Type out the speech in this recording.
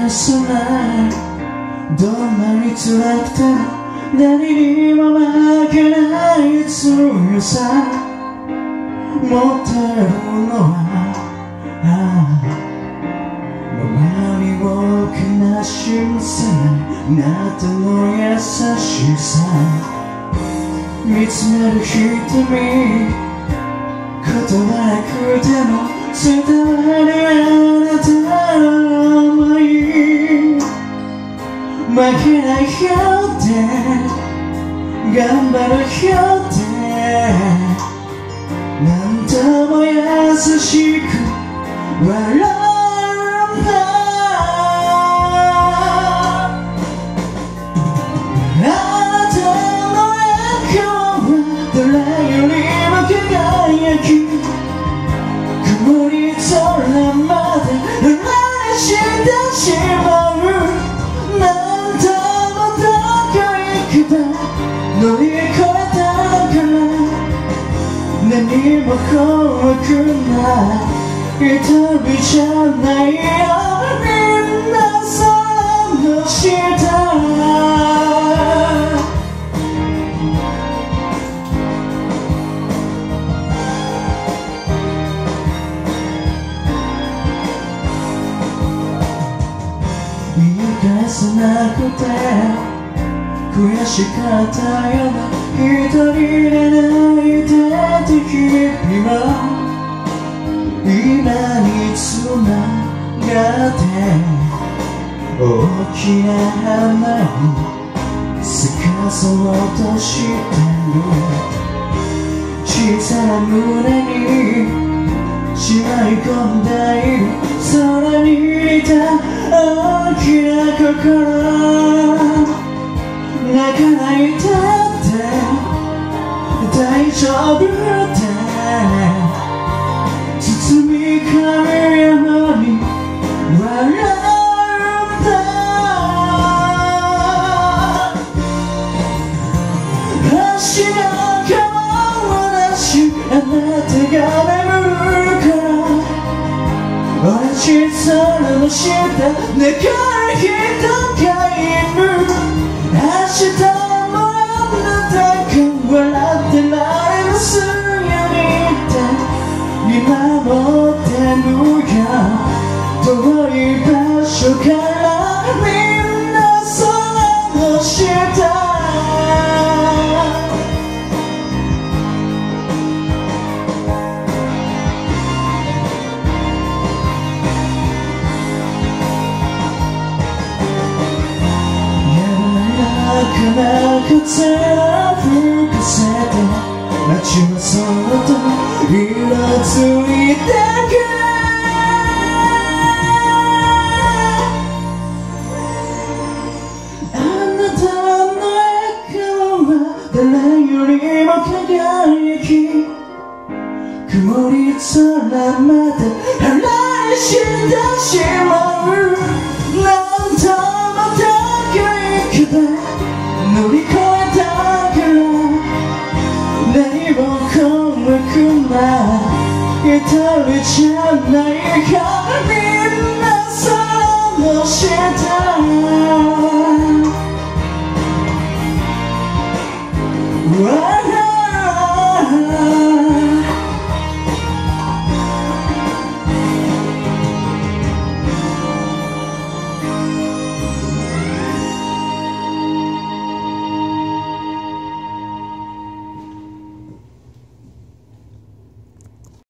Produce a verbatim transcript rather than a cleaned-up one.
さないどんなに辛くても何にも負けない強さ持ってるのは周りを悲しませないあなたの優しさ見つめる瞳言葉なくても伝わるあなたの想い負けないよって頑張るよってなんとも優しく笑うんだあなたの笑顔は誰よりも輝き曇り空まで濡らしてしまうなんとも高い壁乗り越えたから何も怖くない一人じゃないよみんな空の下言い返せなくて悔しかったよな一人で泣いてた日々は今につながって大きな花に咲かそうとしてる小さな胸にしまい込んでいる空に似た大きな心泣かないだって大丈夫って包み込むように笑うんだ足の顔を出しあなたが眠るから同じ空の下願い人がいる明日もあなたが笑ってられますようにって見守ってるよ遠い場所からみんな空の下風を吹かせて街はそっと色づいてくあなたの笑顔は誰よりも輝き曇り空まで晴らしてしまうなんとも高い壁乗り越えたから何も怖くない一人じゃないか